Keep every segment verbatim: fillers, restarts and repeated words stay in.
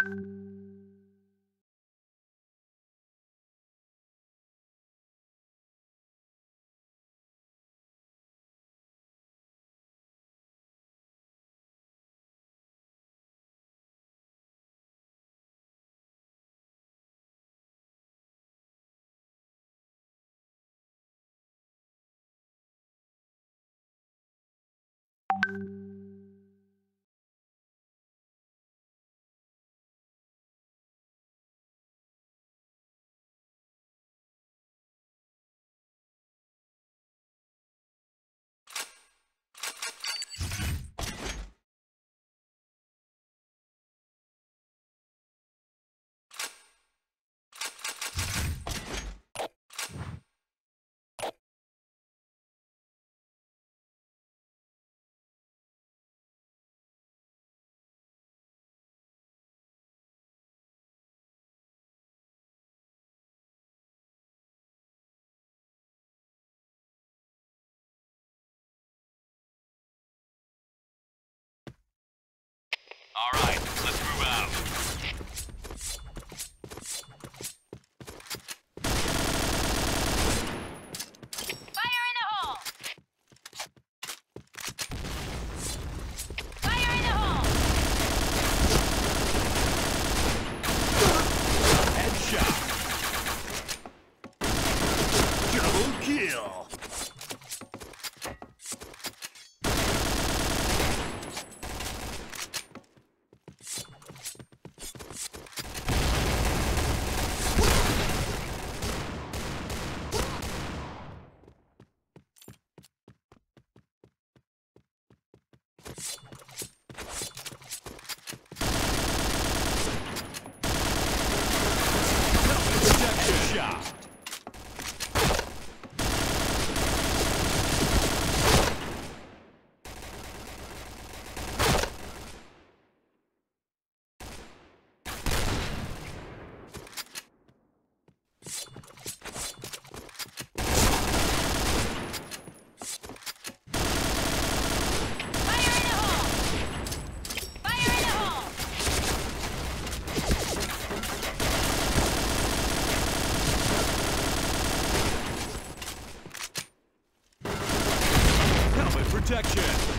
All right, let's move out. Fire in the hole! Fire in the hole! Headshot. Double kill. Shot. Protection.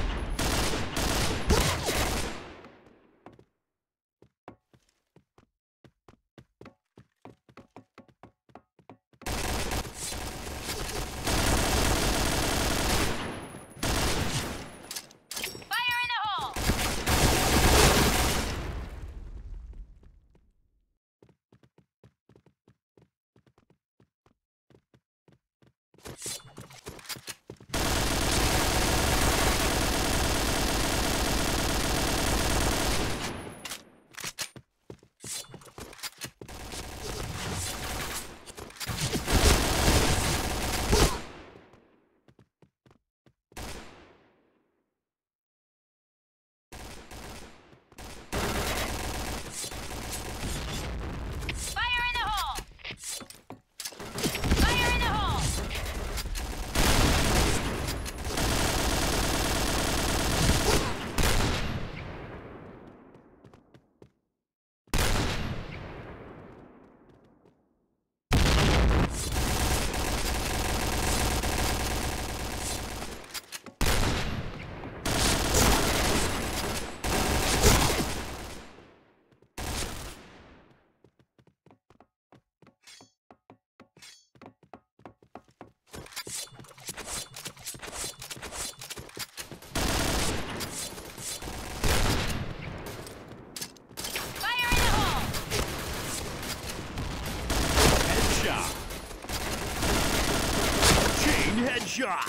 Headshot.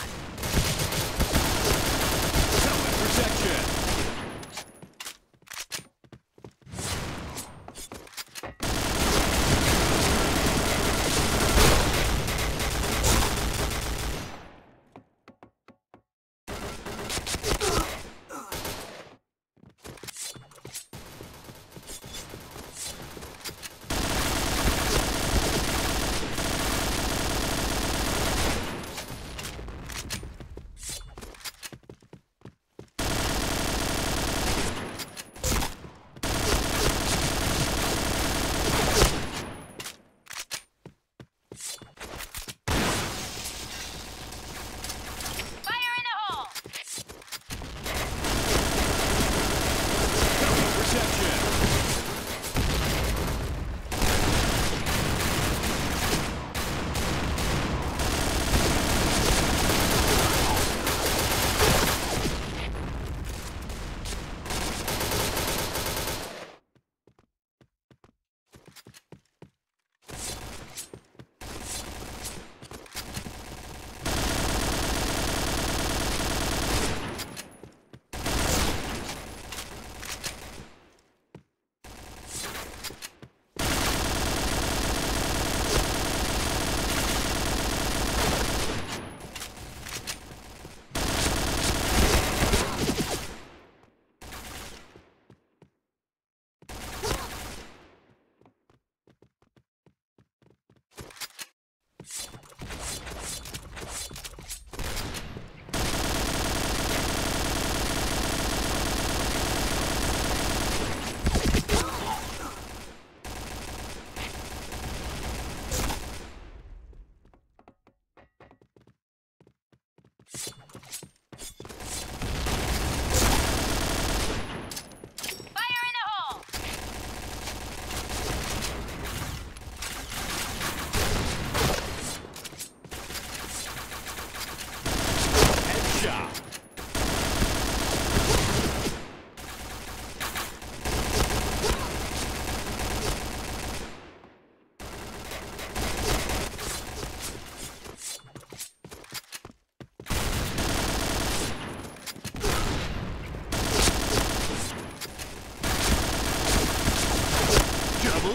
Helmet protection.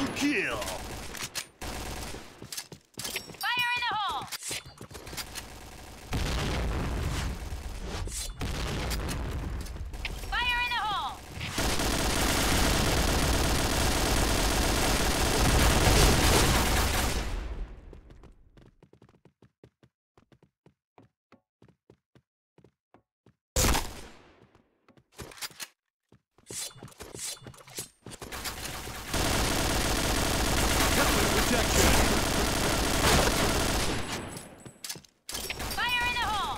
Double kill. Fire in the hole! Fire in the hole! Helmet protection. Fire in the hole!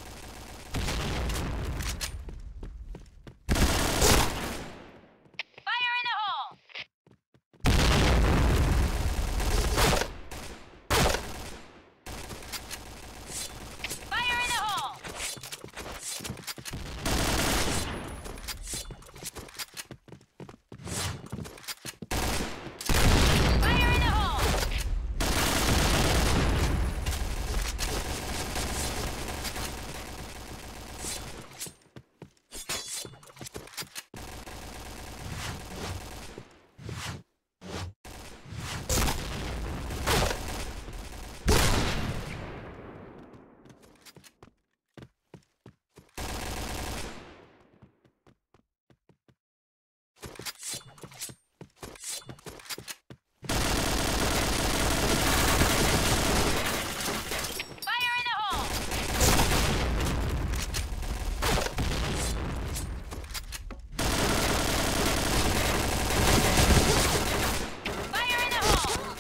Fire in the hole! Fire in the hole! Fire in the hole! Fire in the hole! Fire in the hole!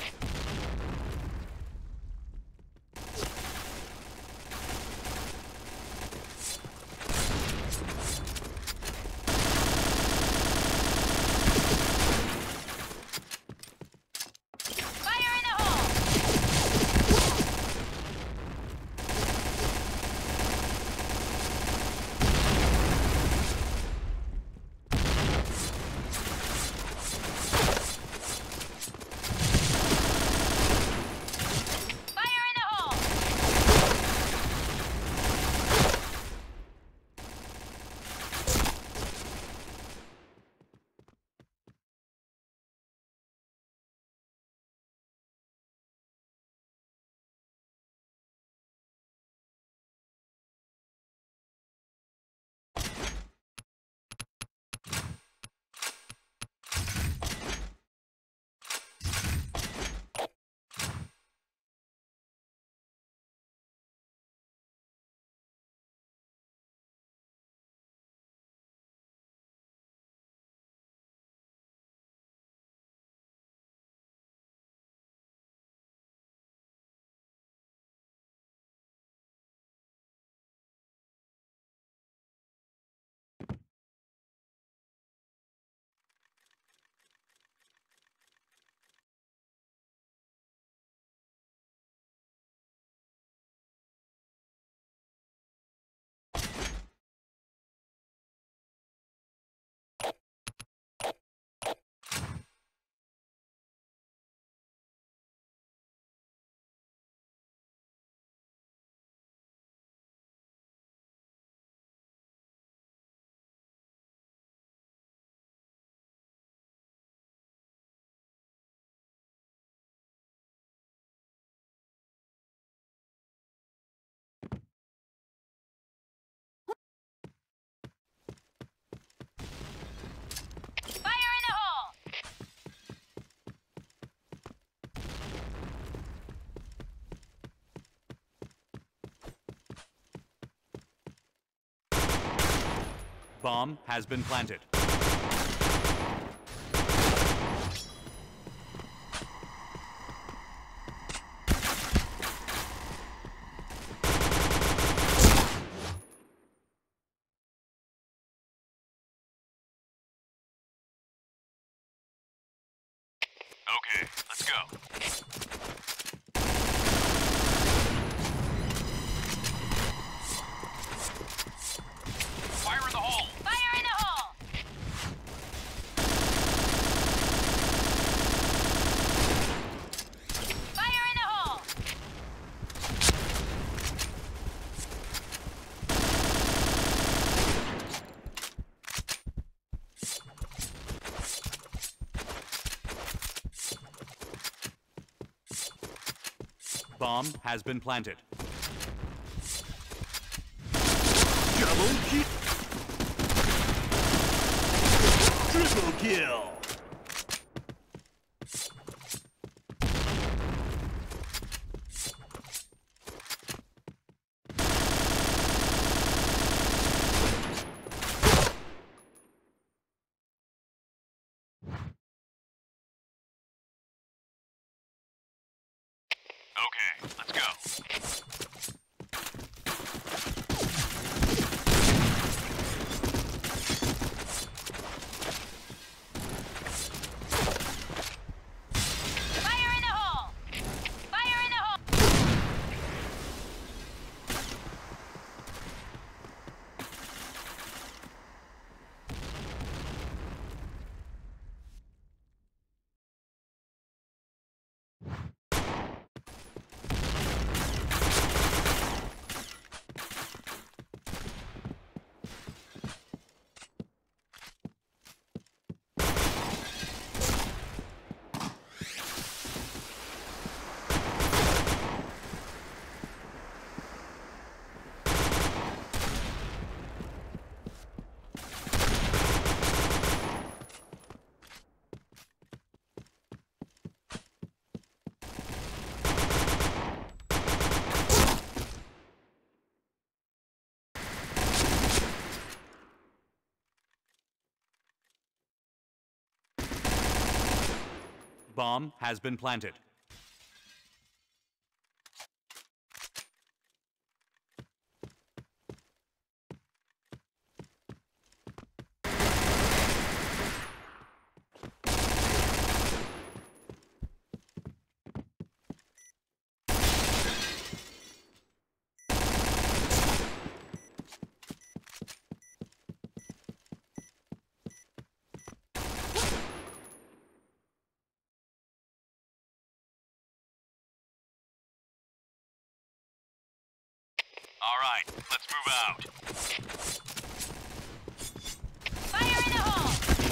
Fire in the hole! Fire in the hole! Fire in the hole! Bomb has been planted. Okay, let's go. Fire in the hole! Fire in the hole! Fire in the hole! Bomb has been planted. Double kill. Triple kill. Okay, let's go. Fire in the hole! Fire in the hole! Bomb has been planted. All right, let's move out. Fire in the hole!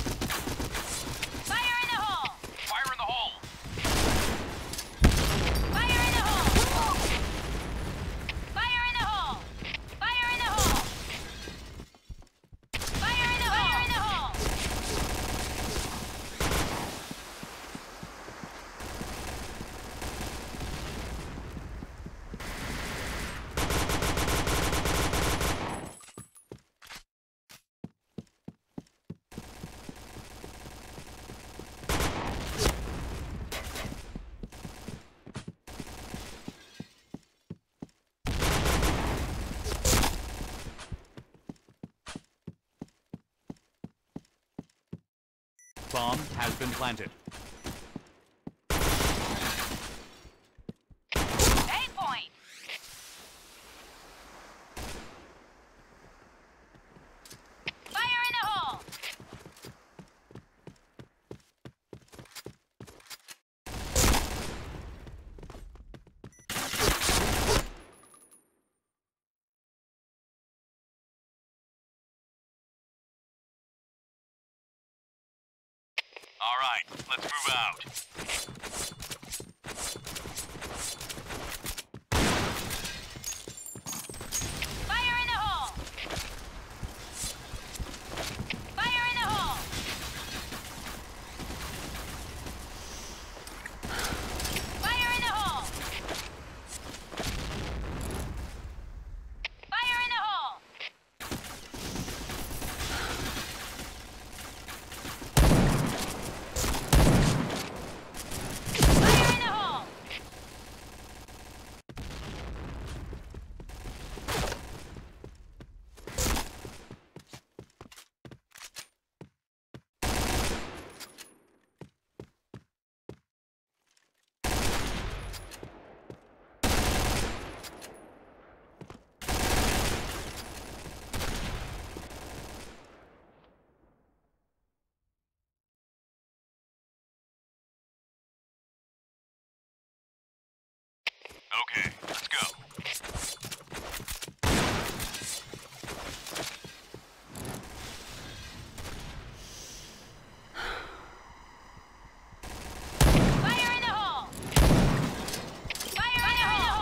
Fire in the hole! Fire in the hole! Fire in the hole! Fire in the hole! Fire in the hole! Fire in the hole! Fire in the hole! Bomb has been planted. Eight point! Fire in the hole! All right, let's move out. Fire in the hole! Fire in the hole! Fire in the hole! Fire in the hole! Fire in the hole! Okay, let's go. Fire in the hole! Fire in the hole!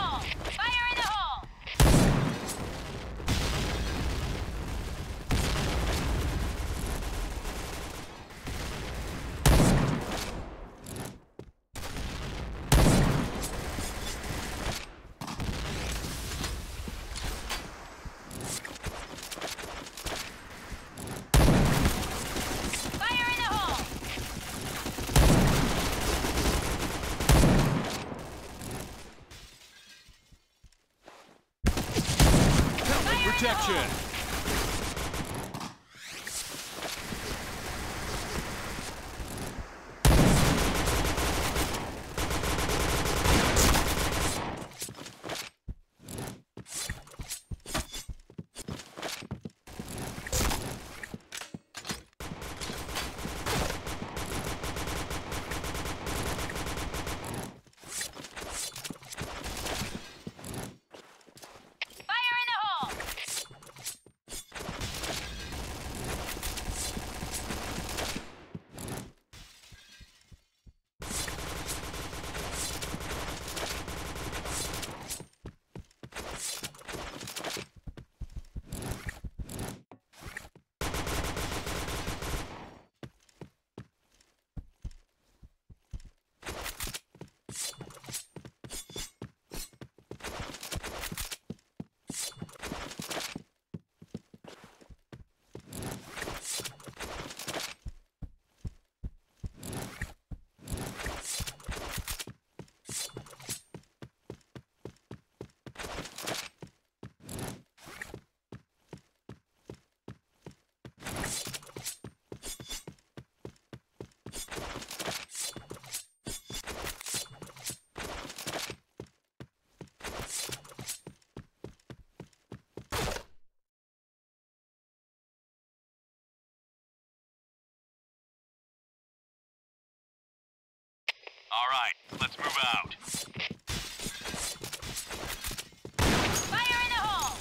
protection. Fire in the hole! All right, let's move out. Fire in the hole!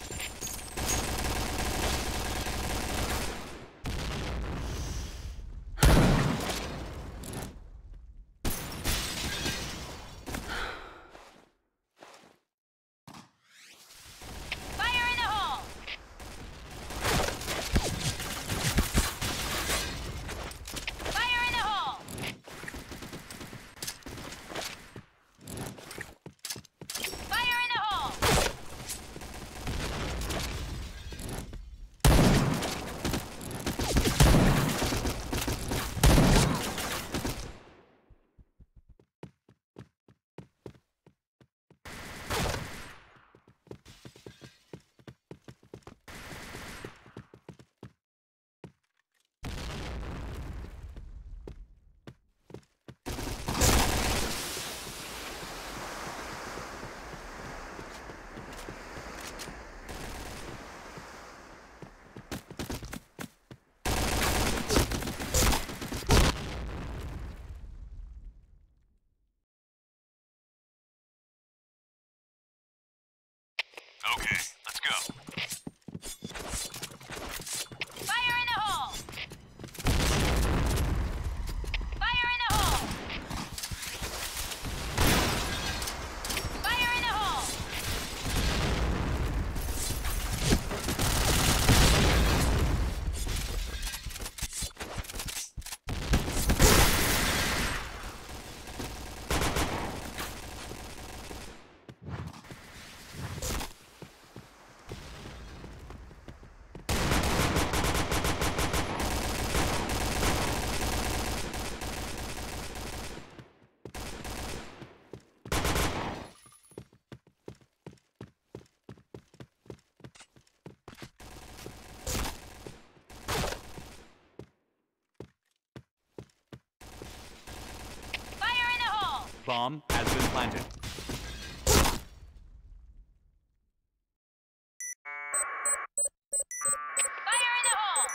Fire in the hole! Fire in the hole! Fire in the hole! Okay, let's go. Fire in the hole! Fire in the hole! Fire in the hole! Fire in the hole! Bomb has been planted. Fire in the hole!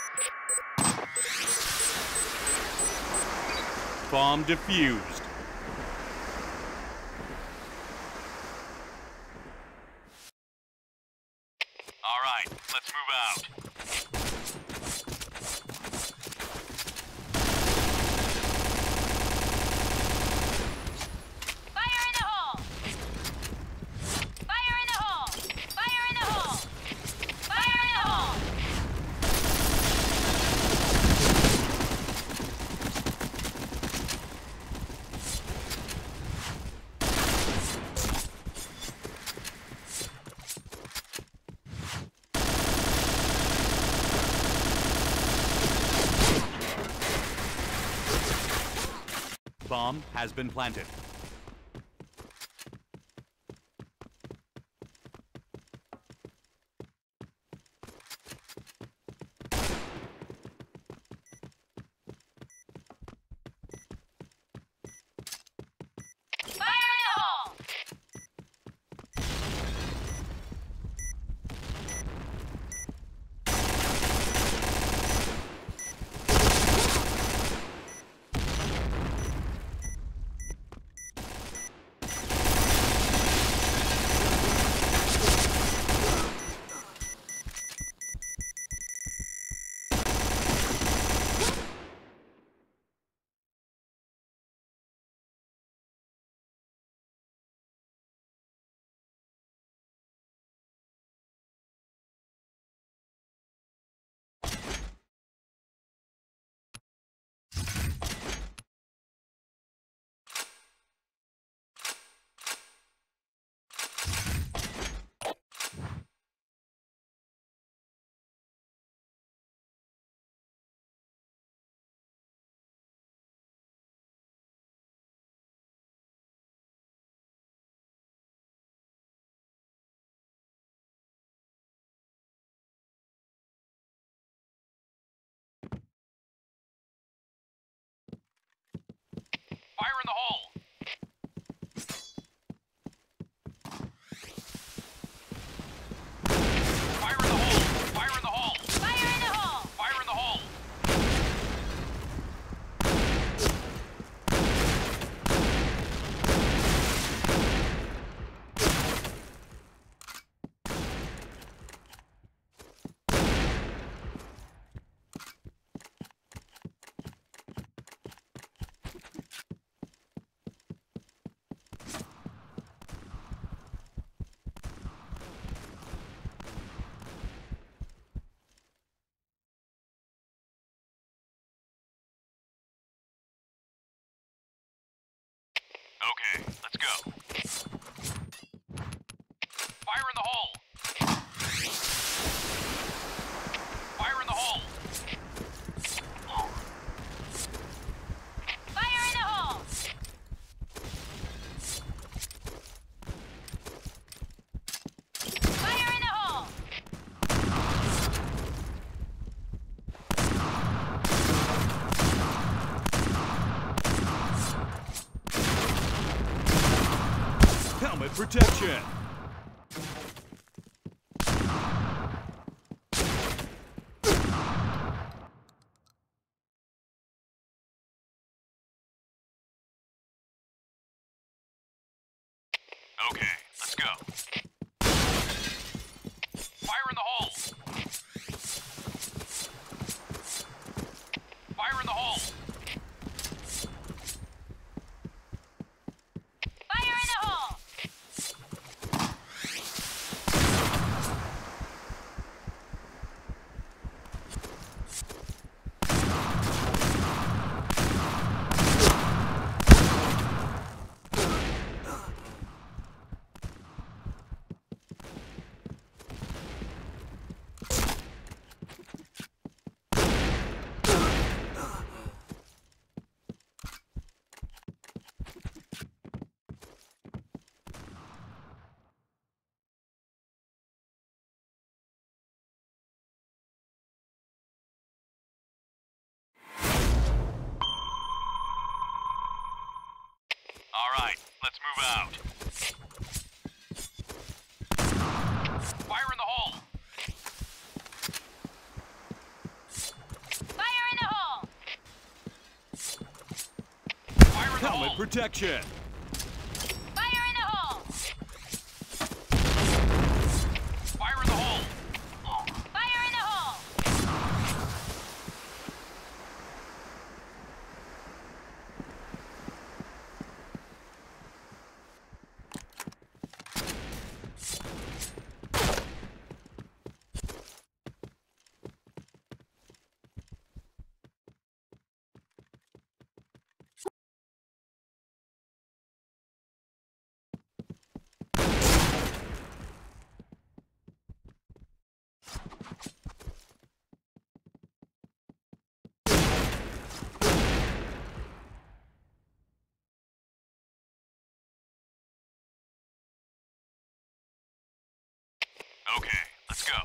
Bomb defused. All right, let's move out. Fire in the hole! Fire in the hole! Fire in the hole! Fire in the hole! Bomb has been planted. Fire in the hole! Fire in the hole! Fire in the hole! Fire in the hole! Fire in the hole! Okay, let's go. Fire in the hole! Fire in the hole! Fire in the hole! Fire in the hole! Helmet protection. Okay, let's go. Fire in the hole! Fire in the hole! Fire in the hole! All right, let's move out. Fire in the hole! Fire in the hole! Fire in the Helmet hole! protection. Fire in the hole! Fire in the hole! Fire in the hole! Okay, let's go.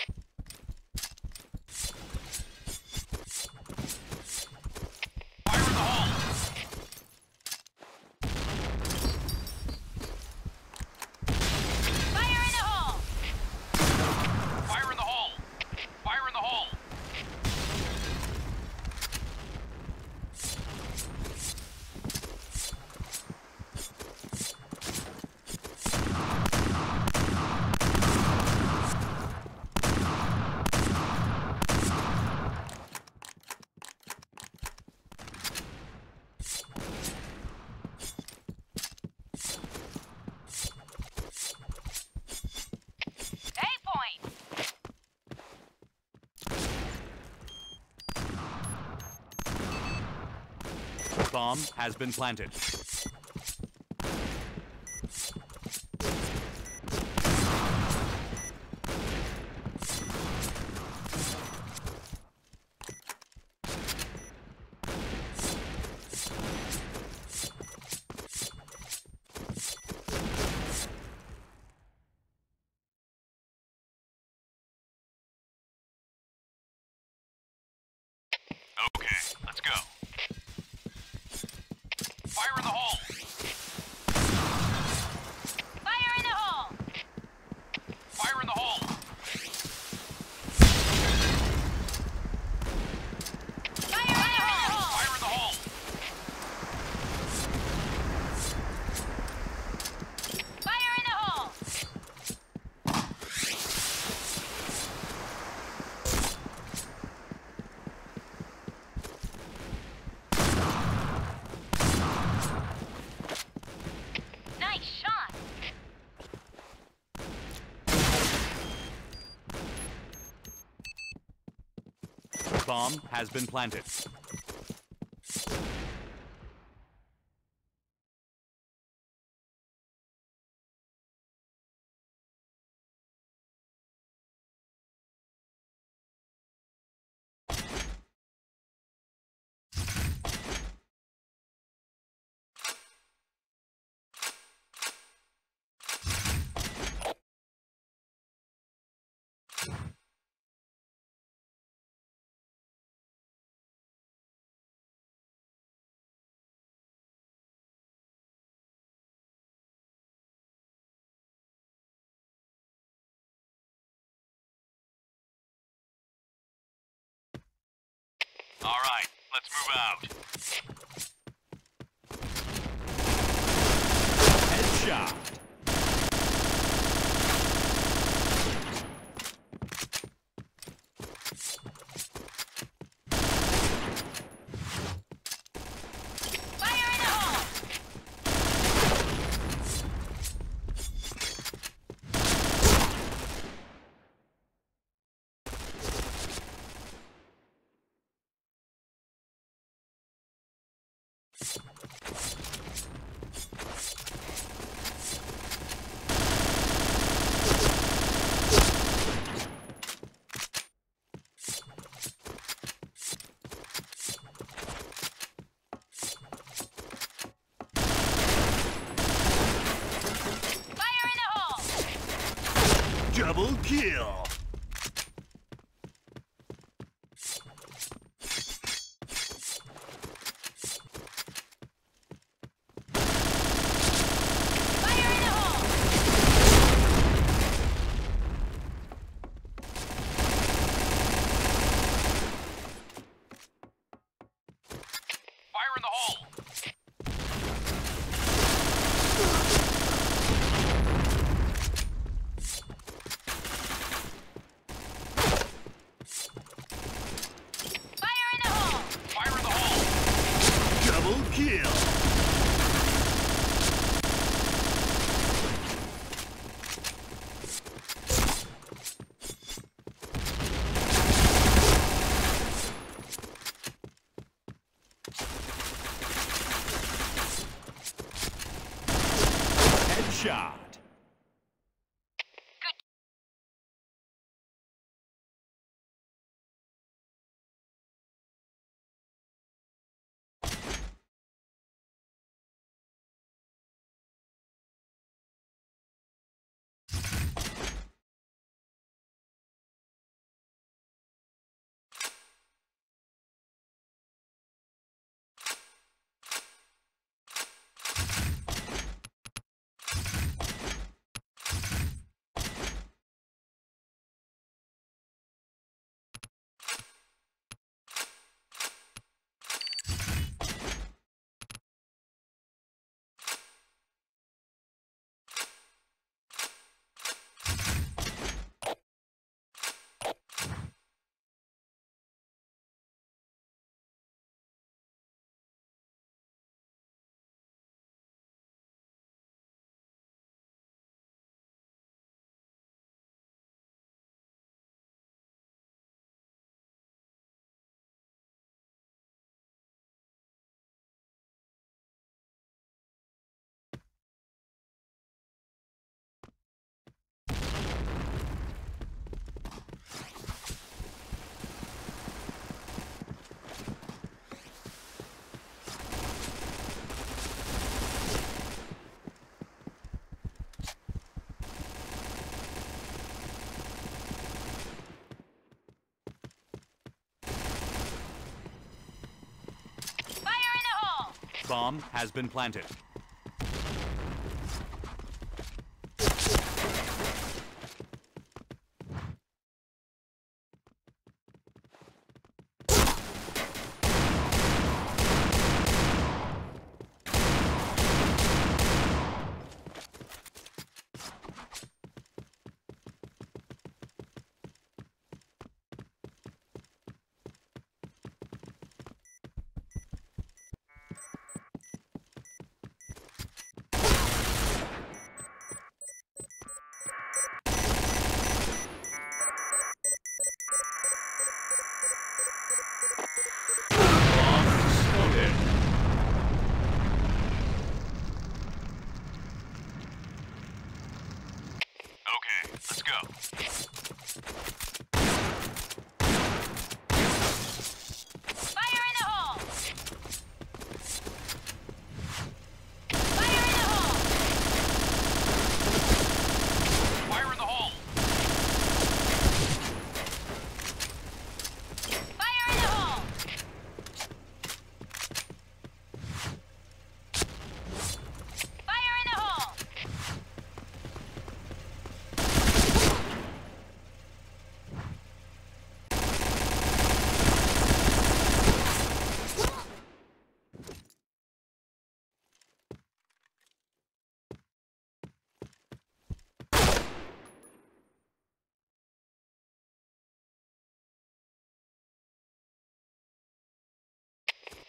Fire in the hole! Fire in the hole! Fire in the hole! Fire in the hole! Eight point! Bomb has been planted. Okay, let's go. Fire Bomb has been planted. All right, let's move out. Headshot. Fire in the hole! Fire in the hole! Double kill. Fire in the hole! Fire in the hole! Fire in the hole! Fire in the hole! Double kill. Headshot. Bomb has been planted.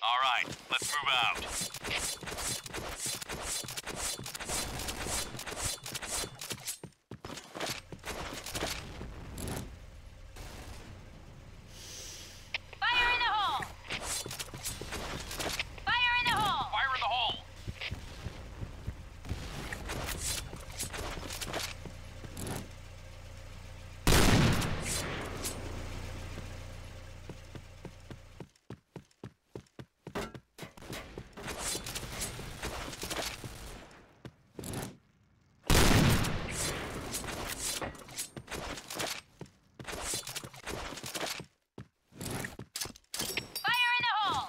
All right, let's move out. Fire in the hole! Fire in the hole! Fire in the hole! Fire in the hole!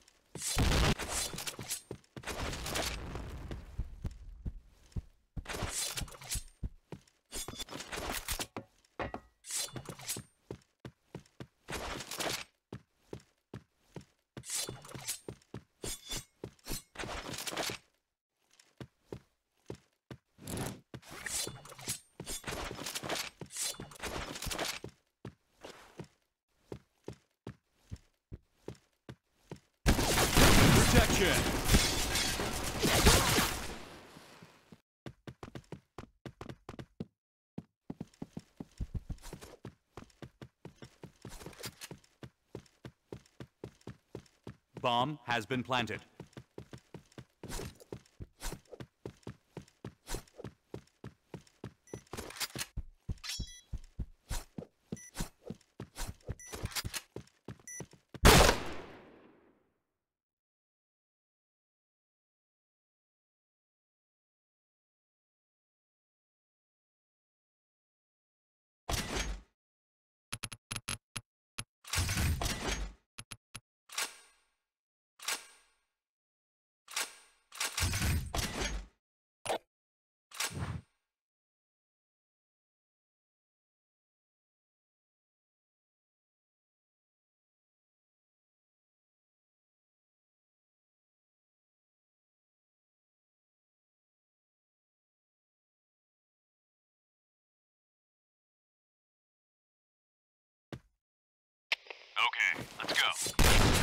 Protection. Bomb has been planted. Okay, let's go.